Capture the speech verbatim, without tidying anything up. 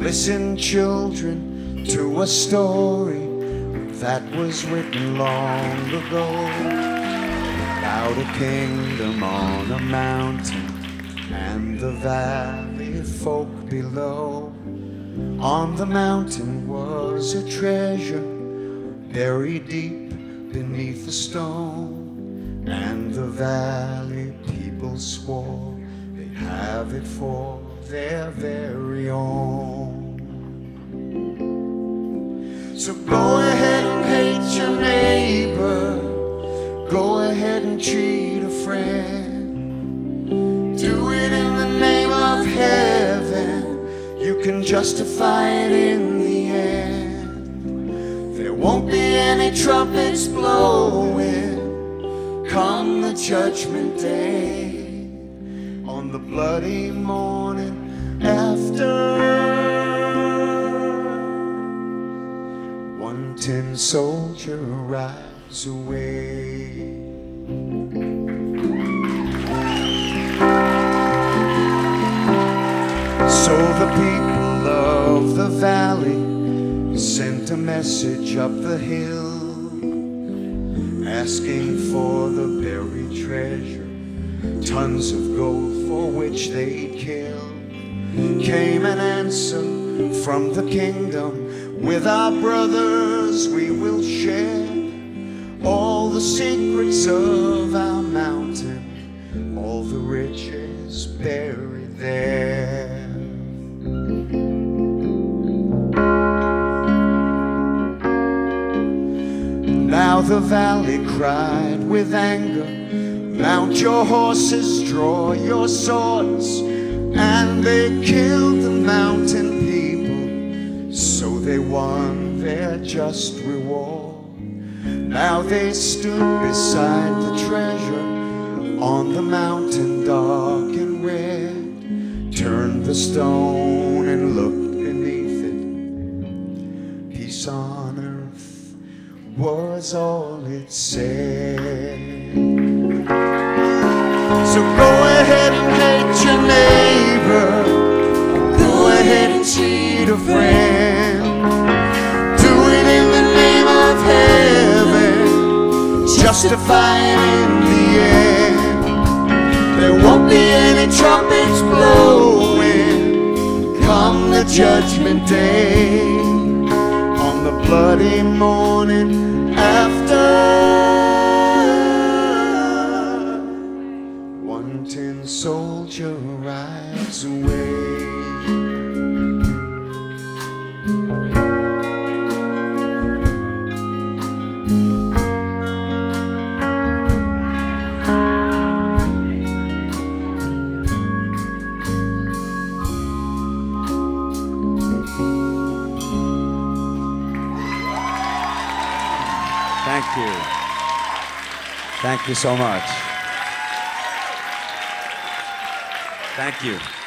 Listen, children, to a story that was written long ago about a kingdom on a mountain and the valley folk below. On the mountain was a treasure buried deep beneath a stone, and the valley people swore they'd have it for their very own. So go ahead and hate your neighbor, go ahead and cheat a friend, do it in the name of heaven, you can justify it in the end. There won't be any trumpets blowing come the judgment day, on the bloody morning after. One tin soldier rides away. So the people of the valley sent a message up the hill, asking for the buried treasure, tons of gold for which they'd kill. Came an answer from the kingdom, with our brothers we will share all the secrets of our mountain, all the riches buried there. Now the valley cried with anger, mount your horses, draw your swords, and they killed the mountain people, so they won their just reward. Now they stood beside the treasure on the mountain dark and red, turned the stone and looked beneath it. Peace on earth was all it said. So go ahead and hate your neighbor, go ahead and cheat a friend, do it in the name of heaven, justify it in the end. There won't be any trumpets blowing come the judgment day, on the bloody morning after. One tin soldier rides away. Thank you. Thank you so much. Thank you.